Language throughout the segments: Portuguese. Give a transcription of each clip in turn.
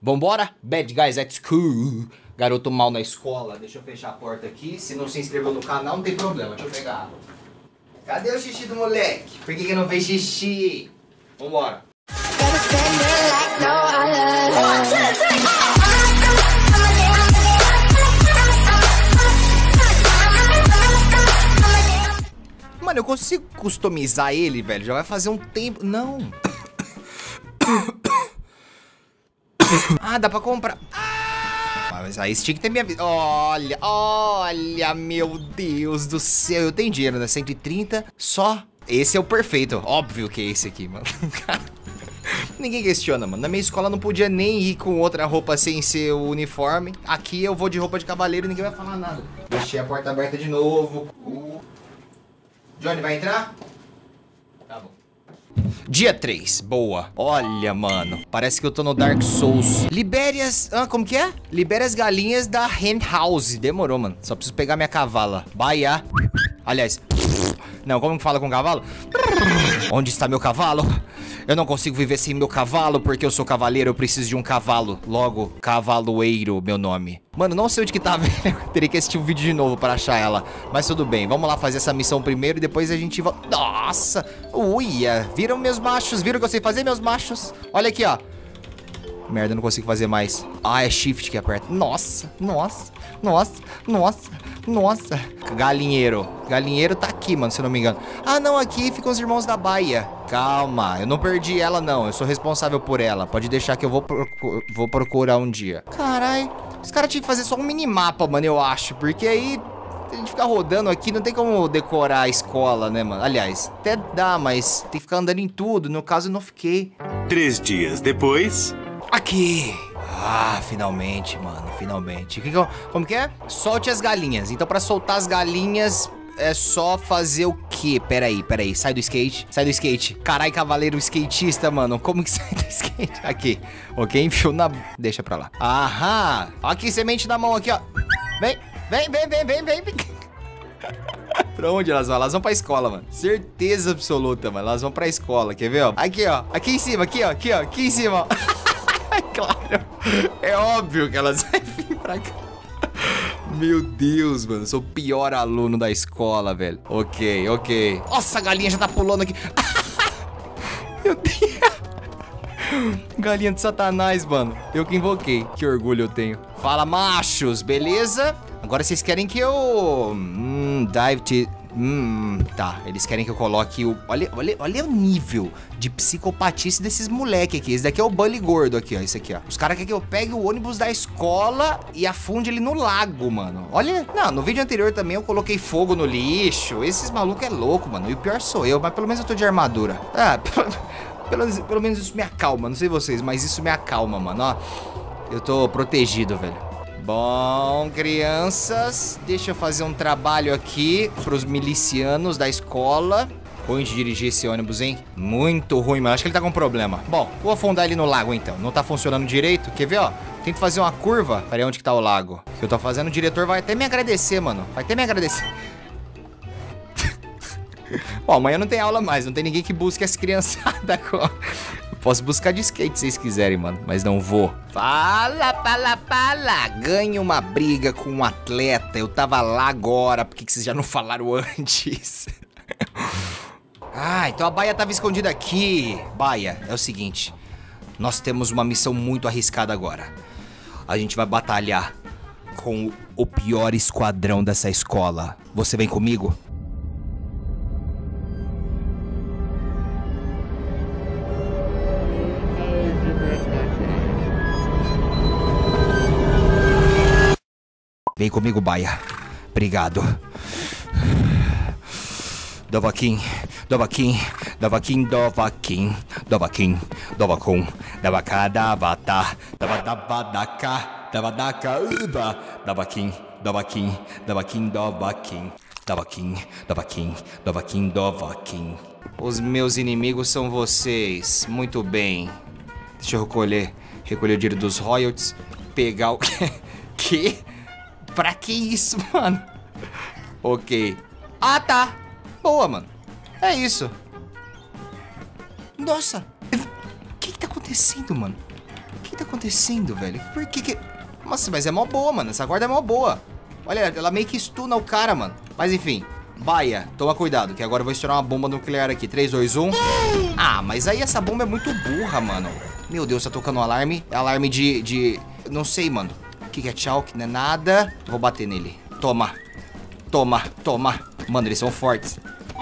Vambora? Bad Guys at School. Garoto mal na escola. Deixa eu fechar a porta aqui. Se não se inscreveu no canal, não tem problema. Deixa eu pegar água. Cadê o xixi do moleque? Por que não fez xixi? Vambora. Mano, eu consigo customizar ele, velho. Já vai fazer um tempo. Não. Ah, dá pra comprar. Mas aí tinha que ter minha vida. Olha, meu Deus do céu. Eu tenho dinheiro, né? 130 só. Esse é o perfeito. Óbvio que é esse aqui, mano. Ninguém questiona, mano. Na minha escola não podia nem ir com outra roupa sem ser o uniforme. Aqui eu vou de roupa de cavaleiro e ninguém vai falar nada. Deixei a porta aberta de novo. Johnny, vai entrar? Tá bom. Dia 3, boa. Olha, mano, parece que eu tô no Dark Souls. Libere as... como que é? Libere as galinhas da Hen House. Demorou, mano. Só preciso pegar minha cavala. Baia. Aliás... Não, como que fala com cavalo? Onde está meu cavalo? Eu não consigo viver sem meu cavalo, porque eu sou cavaleiro, eu preciso de um cavalo. Logo, cavaloeiro, meu nome. Mano, não sei onde que tá, velho. Teria que assistir um vídeo de novo pra achar ela. Mas tudo bem, vamos lá fazer essa missão primeiro e depois a gente volta. Nossa! Uia! Viram meus machos? Viram que eu sei fazer, meus machos? Olha aqui, ó. Merda, eu não consigo fazer mais. Ah, é shift que aperta. Nossa, nossa, nossa, nossa, nossa. Galinheiro. Galinheiro tá aqui, mano, se eu não me engano. Ah, não, aqui ficam os irmãos da Baia. Calma, eu não perdi ela, não. Eu sou responsável por ela. Pode deixar que eu vou procurar um dia. Carai, os caras tinham que fazer só um minimapa, mano, eu acho. Porque aí... a gente ficar rodando aqui, não tem como decorar a escola, né, mano? Aliás, até dá, mas tem que ficar andando em tudo. No caso, eu não fiquei. 3 dias depois... Aqui! Ah, finalmente, mano, finalmente. Como que é? Solte as galinhas. Então, pra soltar as galinhas, é só fazer o quê? Peraí. Sai do skate. Sai do skate. Carai, cavaleiro skatista, mano. Como que sai do skate? Aqui. Ok, enfiou na... Deixa pra lá. Aham. Aqui, semente na mão, aqui, ó. Vem. Pra onde elas vão? Elas vão pra escola, mano. Certeza absoluta, mano. Elas vão pra escola. Quer ver, ó? Aqui, ó. Aqui em cima, aqui, ó. Aqui em cima, ó. Claro. É óbvio que elas vão vir pra cá. Meu Deus, mano. Eu sou o pior aluno da escola, velho. Ok. Nossa, a galinha já tá pulando aqui. Meu Deus. Galinha de Satanás, mano. Eu que invoquei. Que orgulho eu tenho. Fala, machos. Beleza? Agora vocês querem que eu... Tá, eles querem que eu coloque o... Olha o nível de psicopatice desses moleque aqui. Esse daqui é o Bully gordo aqui, ó. Esse aqui, ó. Os caras querem que eu pegue o ônibus da escola e afunde ele no lago, mano. Olha... Não, no vídeo anterior também eu coloquei fogo no lixo. Esses malucos é louco, mano. E o pior sou eu, mas pelo menos eu tô de armadura. Ah, pelo menos isso me acalma. Não sei vocês, mas isso me acalma, mano. Ó, eu tô protegido, velho. Bom, crianças, deixa eu fazer um trabalho aqui pros milicianos da escola. Ruim de dirigir esse ônibus, hein? Muito ruim, mano. Acho que ele tá com problema. Bom, vou afundar ele no lago, então. Não tá funcionando direito. Quer ver, ó? Tento fazer uma curva. Peraí, onde que tá o lago? O que eu tô fazendo, o diretor vai até me agradecer, mano. Vai até me agradecer. Bom, amanhã não tem aula mais. Não tem ninguém que busque as criançadas. Posso buscar de skate se vocês quiserem, mano. Mas não vou. Fala. Ganhe uma briga com um atleta. Eu tava lá agora. Por que vocês já não falaram antes? Ah, então a Baia tava escondida aqui. Baia, é o seguinte. Nós temos uma missão muito arriscada agora. A gente vai batalhar com o pior esquadrão dessa escola. Você vem comigo? Vem comigo, Baia. Obrigado. Dovahkiin, Dovahkiin, Dovahkiin, Dovahkiin, Dovahkiin, Dovahkiin, Davaka, Davata, Davadavadaka, Davadaka, Uba, Dovahkiin, Dovahkiin, Dovahkiin, Dovahkiin, Dovahkiin, Dovahkiin, Dovahkiin, Dovahkiin. Os meus inimigos são vocês. Muito bem. Deixa eu recolher o dinheiro dos royalties. Pegar o... Que? Pra que isso, mano? Ok. Ah, tá. Boa, mano. É isso. Nossa. O que tá acontecendo, mano? O que tá acontecendo, velho? Por que... Nossa, mas é mó boa, mano. Essa corda é mó boa. Olha, ela meio que stuna o cara, mano. Mas enfim, Baia, toma cuidado, que agora eu vou estourar uma bomba nuclear aqui. 3, 2, 1. Ah, mas aí essa bomba é muito burra, mano. Meu Deus, tá tocando um alarme. É alarme de... Não sei, mano. O que é tchau? Que não é nada. Vou bater nele. Toma. Toma, toma. Mano, eles são fortes.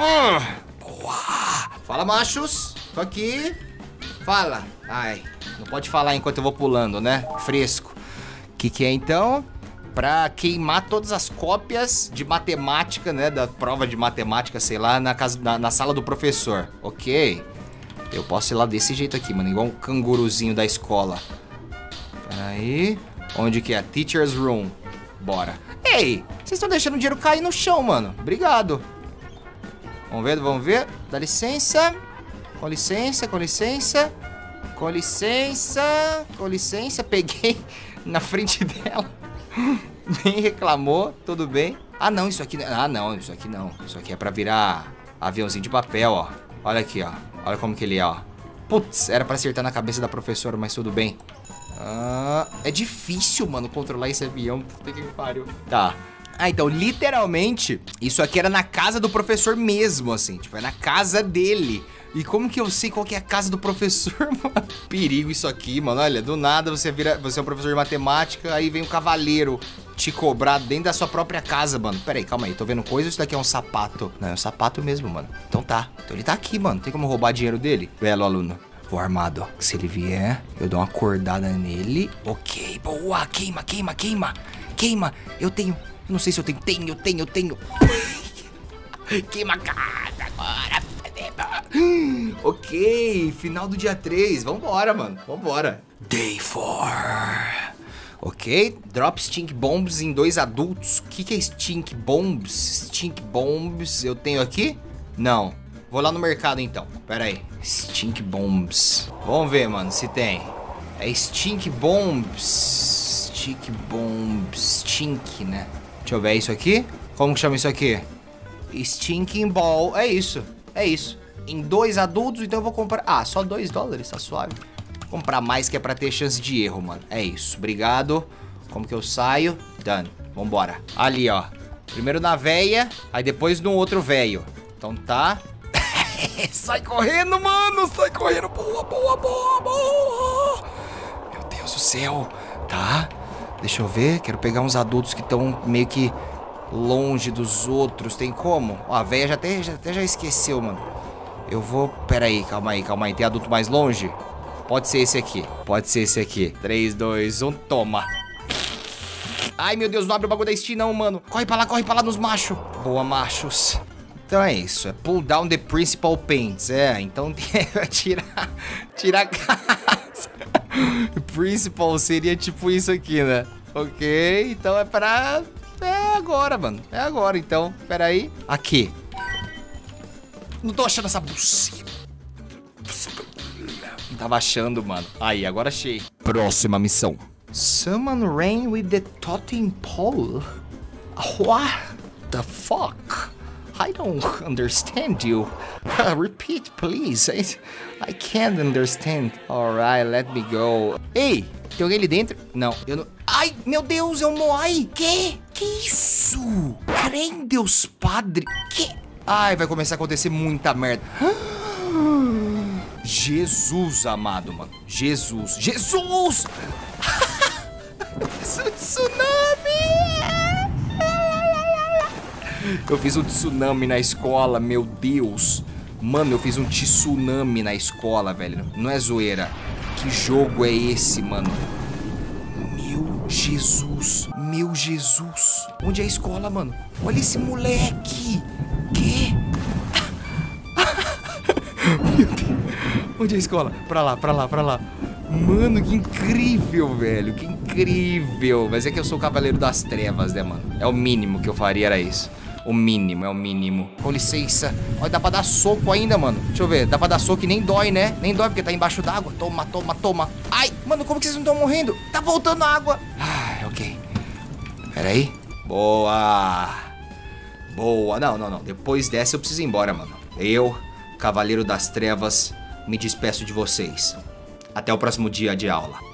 Boa. Fala, machos. Tô aqui. Fala. Ai, não pode falar enquanto eu vou pulando, né? Fresco. O que é, então? Pra queimar todas as cópias de matemática, né? Da prova de matemática, sei lá, na sala do professor. Ok. Eu posso ir lá desse jeito aqui, mano. Igual um canguruzinho da escola. Peraí. Onde que é? Teacher's Room. Bora. Ei, vocês estão deixando o dinheiro cair no chão, mano. Obrigado. Vamos ver, vamos ver. Dá licença. Com licença, com licença. Com licença. Com licença. Peguei na frente dela. Nem reclamou, tudo bem. Ah, não, isso aqui... Ah, não, isso aqui não. Isso aqui é pra virar aviãozinho de papel, ó. Olha aqui, ó. Olha como que ele é, ó. Putz, era pra acertar na cabeça da professora, mas tudo bem. Ah, é difícil, mano, controlar esse avião. Puta que pariu. Tá. Ah, então, literalmente, isso aqui era na casa do professor mesmo, assim. Tipo, é na casa dele. E como que eu sei qual que é a casa do professor, mano? Perigo isso aqui, mano. Olha, do nada você é um professor de matemática, aí vem um cavaleiro te cobrar dentro da sua própria casa, mano. Pera aí, calma aí. Tô vendo coisa ou isso daqui é um sapato? Não, é um sapato mesmo, mano. Então tá. Então ele tá aqui, mano. Tem como roubar dinheiro dele? Belo aluno. Vou armado, ó. Se ele vier, eu dou uma acordada nele. Ok, boa. Queima, queima, queima. Queima. Eu tenho... Não sei se eu tenho. Eu tenho. Queima a casa agora. Ok, final do dia 3. Vambora, mano. Vambora. Day 4. Ok, drop stink bombs em 2 adultos. O que é stink bombs? Stink bombs eu tenho aqui? Não. Vou lá no mercado então. Pera aí. Stink bombs. Vamos ver, mano, se tem. É stink bombs. Stink bombs. Stink, né? Deixa eu ver, é isso aqui? Como que chama isso aqui? Stinking ball. É isso. É isso. Em 2 adultos, então eu vou comprar... Ah, só $2, tá suave. Vou comprar mais que é pra ter chance de erro, mano. É isso, obrigado. Como que eu saio? Done. Vambora. Ali, ó. Primeiro na véia, aí depois no outro velho. Então tá. Sai correndo, mano. Sai correndo. Boa, boa, boa, boa. Meu Deus do céu. Tá. Deixa eu ver. Quero pegar uns adultos que estão meio que longe dos outros. Tem como? Ó, a véia já esqueceu, mano. Eu vou... Pera aí, calma aí, calma aí. Tem adulto mais longe? Pode ser esse aqui. Pode ser esse aqui. 3, 2, 1, toma. Ai, meu Deus, não abre o bagulho da Steam não, mano. Corre pra lá nos machos. Boa, machos. Então é isso. É pull down the principal paints. É, então tirar a casa. Principal seria tipo isso aqui, né? Ok, então é pra... É agora, mano. É agora, então. Pera aí. Aqui. Não tô achando essa buceta. Não tava achando, mano. Aí, agora achei. Próxima missão. Summon rain with the totem pole. What the fuck? I don't understand you. Repeat, please. I can't understand. Alright, let me go. Ei, tem alguém ali dentro? Não, eu não... Ai, meu Deus, é um Moai. Que isso? Crê Deus Padre. Que... Ai, vai começar a acontecer muita merda. Jesus amado, mano. Jesus. Jesus! Eu fiz um tsunami! Eu fiz um tsunami na escola, meu Deus. Mano, eu fiz um tsunami na escola, velho. Não é zoeira. Que jogo é esse, mano? Meu Jesus. Meu Jesus. Onde é a escola, mano? Olha esse moleque. Que? Meu Deus. Onde é a escola? Pra lá, pra lá, pra lá. Mano, que incrível, velho. Que incrível. Mas é que eu sou o Cavaleiro das Trevas, né, mano? É o mínimo que eu faria, era isso. O mínimo, é o mínimo. Com licença. Olha, dá pra dar soco ainda, mano. Deixa eu ver. Dá pra dar soco e nem dói, né? Nem dói porque tá embaixo d'água. Toma, toma, toma. Ai, mano, como que vocês não estão morrendo? Tá voltando água. Ah, ok. Pera aí. Boa. Boa. Não, não, não. Depois dessa eu preciso ir embora, mano. Eu, Cavaleiro das Trevas, me despeço de vocês. Até o próximo dia de aula.